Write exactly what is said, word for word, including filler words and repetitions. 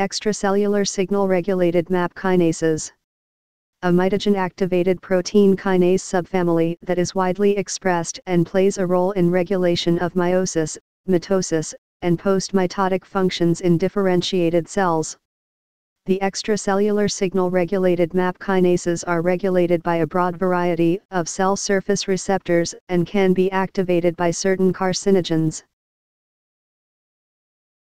Extracellular signal-regulated MAP kinases. A mitogen-activated protein kinase subfamily that is widely expressed and plays a role in regulation of meiosis, mitosis, and post-mitotic functions in differentiated cells. The extracellular signal-regulated MAP kinases are regulated by a broad variety of cell surface receptors and can be activated by certain carcinogens.